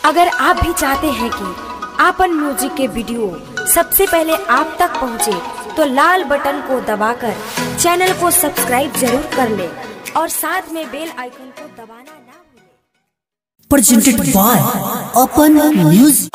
अगर आप भी चाहते हैं कि आपन म्यूजिक के वीडियो सबसे पहले आप तक पहुंचे, तो लाल बटन को दबाकर चैनल को सब्सक्राइब जरूर कर ले और साथ में बेल आइकन को दबाना ना भूलें। Presented by open music.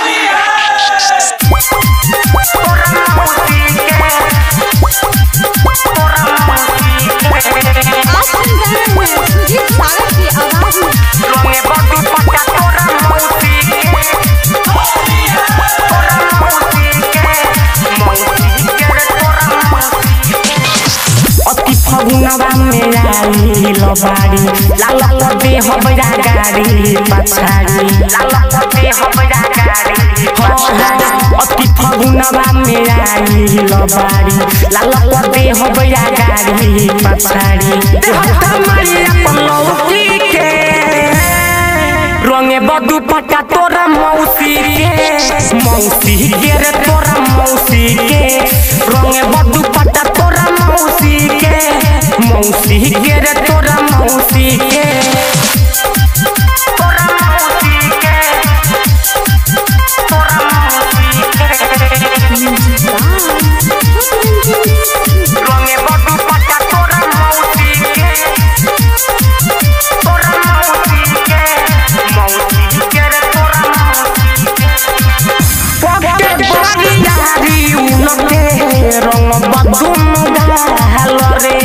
फगुनवा में आई लबाड़ी लाला लबे हमरा गाड़ी पछाड़ी लाला लबे हमरा गाड़ी अति फगुनवा में आई लबाड़ी लाला लबे हमरा गाड़ी पछाड़ी हमारी अपन लौकी के रंगे बदू पटा तोरा मौसी के रे तोरा मौसी के रंगे बदू पटा तोरा मौसी के रे तोरा मौसी के तोरा मौसी के तोरा मौसी के रंगे बदू पटा तोरा मौसी के तोरा मौसी के रे तोरा मौसी के पके बड़ी यारी उनके रंग बदू मुगाल रे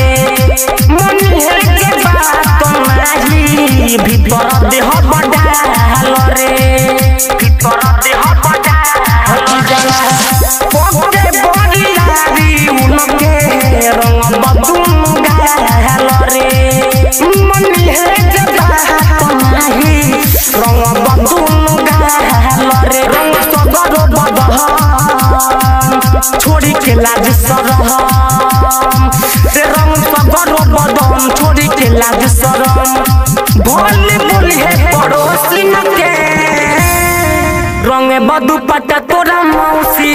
भीतर देह बडाल रे भीतर देह बडाल पके बड़ी यारी उनके रंग बदू गाल रे मनी है के बात नाही रंग बदू गाल रे रंग सगर बदह छोड़ी के लाज सरम रे रंग सगर बदन छोड़ी के लाज सरम भोले बोली है पड़ोसी न के रंगे बदू पटा तोरा मौसी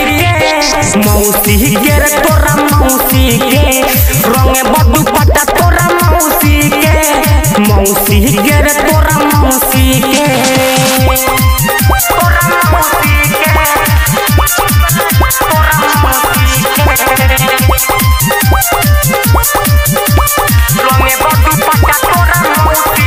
के रे तोरा मौसी के रंगे बदू पटा तोरा मौसी के रे तोरा मौसी के तोरा मौसी के तोरा मौसी रंगे बदू पटा तोरा मौसी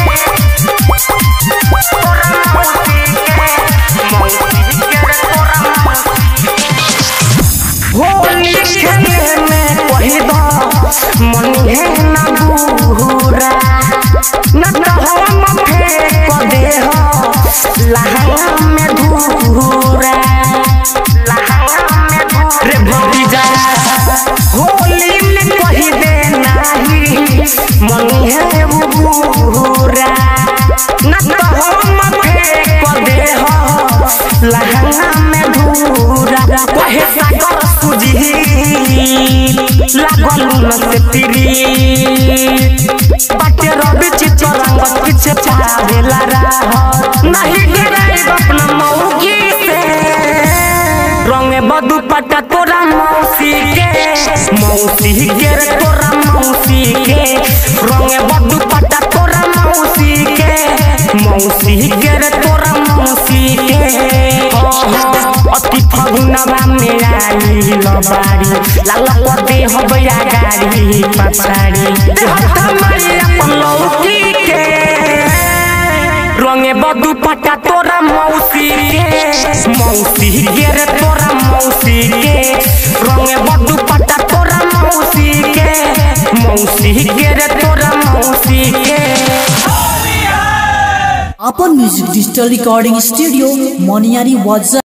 होली खेले में पहिदा मन है ना बुरा न तो हम फेंक दे हो लहंगा में धूरा लहंगा में धूरा रे भतीजा होली में कही दे नहीं मन है बुरा न तो हम फेंक दे हो लहंगा में धूरा कहे सागर सुजी लागल न से तिरी बाटे रवि चित्रंग पीछे पावेला राह नहीं गिराई अपना मौगी से रंगे बदू पटा तोरा मौसी के रे तोरा मौसी के रंगे बदू पटा तोरा मौसी के रे तोरा मौसी के अति फगुनवा में आई लबाड़ी लाला लबे हमरा गाड़ी पछाड़ी हमारी अपन लौकी के रंगे बदू पटा तोरा मौसी के रे तोरा मौसी के रंगे बदू पटा तोरा मौसी के रे तोरा मौसी के। अपन म्यूजिक डिजिटल रिकॉर्डिंग स्टूडियो मोनियारी वाजा।